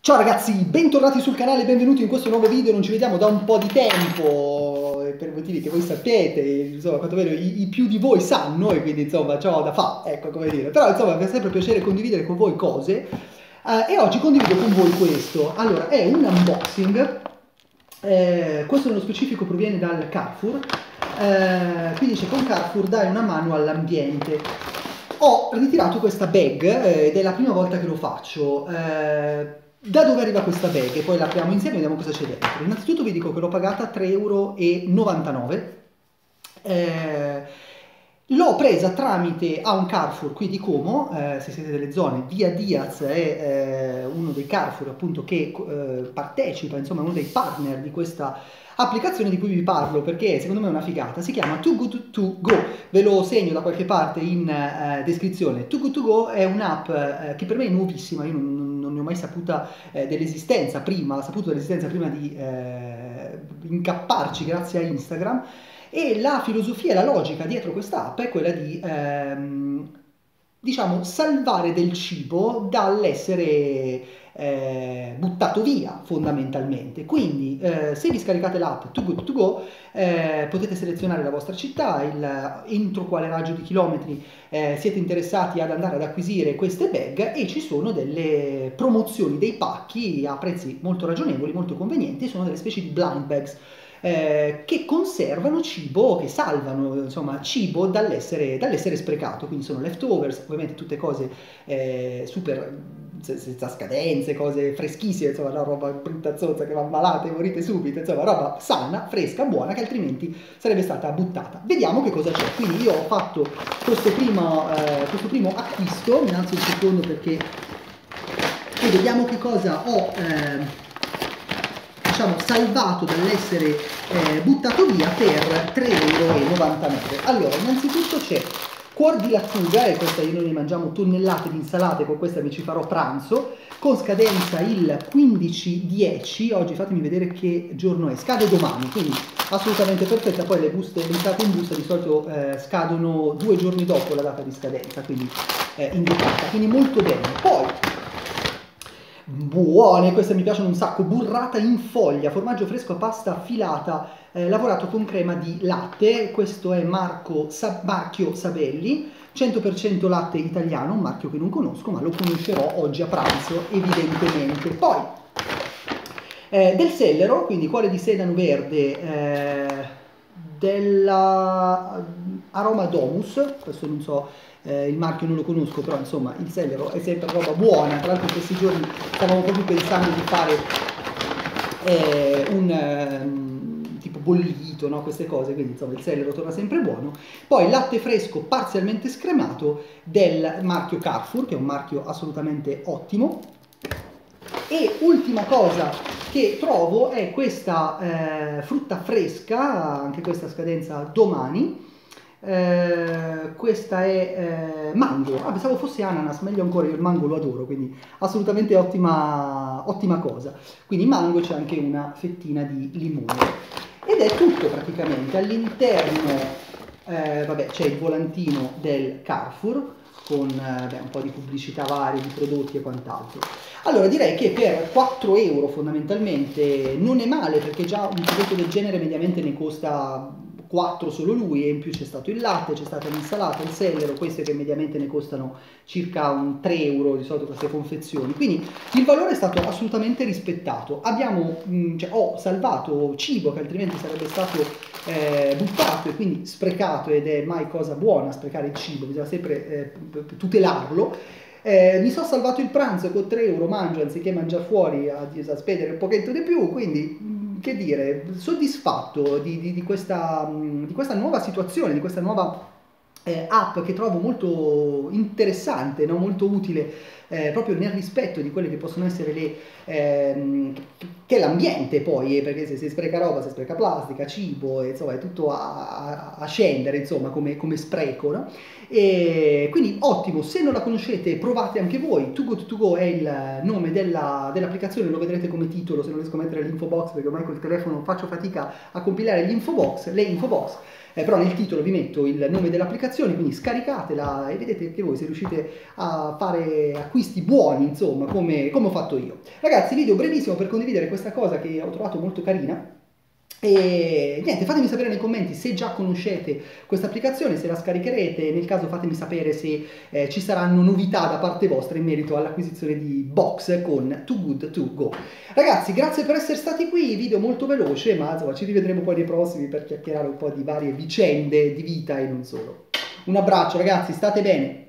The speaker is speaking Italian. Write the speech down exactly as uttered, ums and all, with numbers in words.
Ciao ragazzi, bentornati sul canale, benvenuti in questo nuovo video. Non ci vediamo da un po' di tempo, eh, per motivi che voi sapete, insomma, quanto meno i, i più di voi sanno, e quindi insomma c'ho da fare, ecco, come dire. Però insomma mi fa sempre piacere condividere con voi cose, eh, e oggi condivido con voi questo. Allora, è un unboxing, eh, questo nello specifico proviene dal Carrefour, eh, qui dice: con Carrefour dai una mano all'ambiente. Ho ritirato questa bag, eh, ed è la prima volta che lo faccio. Eh, da dove arriva questa bag? E poi l'apriamo insieme e vediamo cosa c'è dentro. Innanzitutto vi dico che l'ho pagata tre e novantanove euro. Eh, l'ho presa tramite a un Carrefour qui di Como, eh, se siete delle zone. Via Diaz è eh, uno dei Carrefour appunto che eh, partecipa, insomma, uno dei partner di questa applicazione di cui vi parlo, perché secondo me è una figata. Si chiama Too Good To Go, ve lo segno da qualche parte in eh, descrizione. Too Good To Go è un'app eh, che per me è nuovissima, io non, non ne ho mai saputa eh, dell'esistenza prima, l'ho saputo dell'esistenza prima di eh, incapparci grazie a Instagram, e la filosofia e la logica dietro questa app è quella di ehm, diciamo salvare del cibo dall'essere eh, buttato via, fondamentalmente. Quindi eh, se vi scaricate l'app Too Good To Go, eh, potete selezionare la vostra città, il, entro quale raggio di chilometri eh, siete interessati ad andare ad acquisire queste bag, e ci sono delle promozioni, dei pacchi a prezzi molto ragionevoli, molto convenienti. Sono delle specie di blind bags Eh, che conservano cibo, che salvano insomma cibo dall'essere dall'essere sprecato. Quindi sono leftovers, ovviamente tutte cose eh, super senza scadenze, cose freschissime, insomma, no, roba brutta zozza che va malata e morite subito, insomma roba sana, fresca, buona, che altrimenti sarebbe stata buttata. Vediamo che cosa c'è. Quindi io ho fatto questo primo, eh, questo primo acquisto, mi alzo un secondo perché e vediamo che cosa ho eh, diciamo salvato dall'essere eh, buttato via per tre e novantanove euro. Allora, innanzitutto c'è cuor di lattuga, e questa io, noi ne mangiamo tonnellate di insalate, con questa mi ci farò pranzo, con scadenza il quindici dieci. Oggi fatemi vedere che giorno è, scade domani, quindi assolutamente perfetta. Poi le buste entrate in busta di solito eh, scadono due giorni dopo la data di scadenza, quindi eh, indicata, quindi molto bene. Poi buone, queste mi piacciono un sacco: burrata in foglia, formaggio fresco a pasta affilata, eh, lavorato con crema di latte. Questo è marco, sa, marchio Sabelli, cento per cento latte italiano, un marchio che non conosco ma lo conoscerò oggi a pranzo evidentemente. Poi eh, del sellero, quindi cuore di sedano verde, eh, della Aroma Domus, questo non so, eh, il marchio non lo conosco, però insomma il sellero è sempre roba buona. Tra l'altro in questi giorni stavamo proprio pensando di fare eh, un um, tipo bollito, no? Queste cose, quindi insomma il sellero torna sempre buono. Poi latte fresco parzialmente scremato del marchio Carrefour, che è un marchio assolutamente ottimo. E ultima cosa che trovo è questa eh, frutta fresca, anche questa scadenza domani. Eh, questa è eh, mango. Ah, pensavo fosse ananas, meglio ancora, io il mango lo adoro, quindi assolutamente ottima, ottima cosa. Quindi mango, c'è anche una fettina di limone. Ed è tutto praticamente. All'interno eh, vabbè, c'è il volantino del Carrefour con eh, beh, un po' di pubblicità varie, di prodotti e quant'altro. Allora direi che per quattro euro fondamentalmente non è male, perché già un prodotto del genere mediamente ne costa quattro solo lui, e in più c'è stato il latte, c'è stata l'insalata, il sellero, queste che mediamente ne costano circa un tre euro di solito queste confezioni. Quindi il valore è stato assolutamente rispettato. Abbiamo, mh, cioè, ho salvato cibo che altrimenti sarebbe stato eh, buttato e quindi sprecato, ed è mai cosa buona sprecare il cibo, bisogna sempre eh, tutelarlo. Eh, mi sono salvato il pranzo, con tre euro mangio anziché mangiare fuori a, a spendere un pochetto di più, quindi che dire, soddisfatto di, di, di, questa, di questa nuova situazione, di questa nuova eh, app che trovo molto interessante, no? Molto utile, eh, proprio nel rispetto di quelle che possono essere le ehm, che è l'ambiente poi, eh, perché se si spreca roba, si spreca plastica, cibo, e, insomma è tutto a, a, a scendere, insomma, come, come spreco, no? E quindi ottimo. Se non la conoscete provate anche voi. Too Good To Go è il nome dell'applicazione, lo vedrete come titolo se non riesco a mettere l'info box, perché ormai col telefono faccio fatica a compilare l'info box, le info box. eh, però nel titolo vi metto il nome dell'applicazione, quindi scaricatela e vedete che voi se riuscite a fare acquisti buoni, insomma, come, come ho fatto io. Ragazzi, video brevissimo per condividere questa cosa che ho trovato molto carina. E niente, fatemi sapere nei commenti se già conoscete questa applicazione, se la scaricherete, nel caso fatemi sapere se eh, ci saranno novità da parte vostra in merito all'acquisizione di box con Too Good To Go. Ragazzi, grazie per essere stati qui, video molto veloce, ma insomma ci rivedremo poi nei prossimi per chiacchierare un po' di varie vicende di vita e non solo. Un abbraccio ragazzi, state bene!